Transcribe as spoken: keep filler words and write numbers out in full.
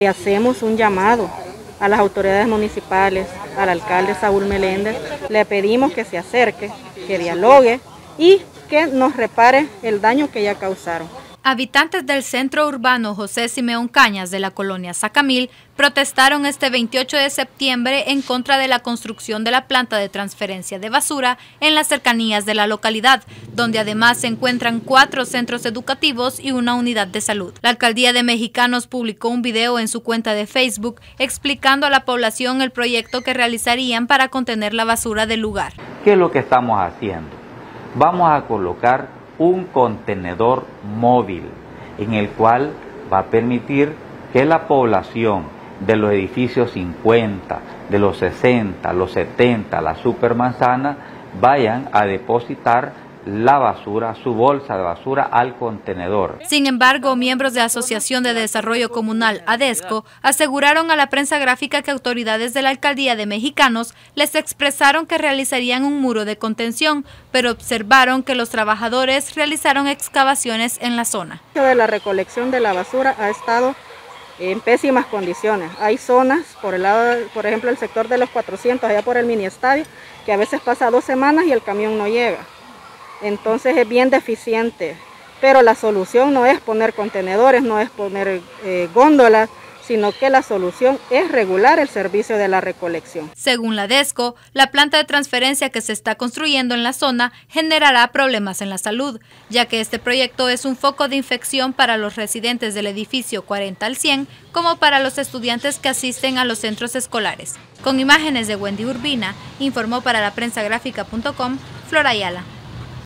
Hacemos un llamado a las autoridades municipales, al alcalde Saúl Meléndez, le pedimos que se acerque, que dialogue y que nos repare el daño que ya causaron. Habitantes del centro urbano José Simeón Cañas de la colonia Sacamil protestaron este veintiocho de septiembre en contra de la construcción de la planta de transferencia de basura en las cercanías de la localidad, donde además se encuentran cuatro centros educativos y una unidad de salud. La alcaldía de Mexicanos publicó un video en su cuenta de Facebook explicando a la población el proyecto que realizarían para contener la basura del lugar. ¿Qué es lo que estamos haciendo? Vamos a colocar un contenedor móvil en el cual va a permitir que la población de los edificios cincuenta, de los sesenta, los setenta, la supermanzana, vayan a depositar la basura, su bolsa de basura al contenedor. Sin embargo, miembros de la Asociación de Desarrollo Comunal, ADESCO, aseguraron a la prensa gráfica que autoridades de la Alcaldía de Mexicanos les expresaron que realizarían un muro de contención, pero observaron que los trabajadores realizaron excavaciones en la zona. De la recolección de la basura ha estado en pésimas condiciones. Hay zonas, por el lado, por ejemplo, el sector de los cuatrocientos, allá por el mini estadio, que a veces pasa dos semanas y el camión no llega. Entonces es bien deficiente, pero la solución no es poner contenedores, no es poner eh, góndolas, sino que la solución es regular el servicio de la recolección. Según la ADESCO, la planta de transferencia que se está construyendo en la zona generará problemas en la salud, ya que este proyecto es un foco de infección para los residentes del edificio cuarenta al cien, como para los estudiantes que asisten a los centros escolares. Con imágenes de Wendy Urbina, informó para la prensa gráfica punto com, Flor Ayala.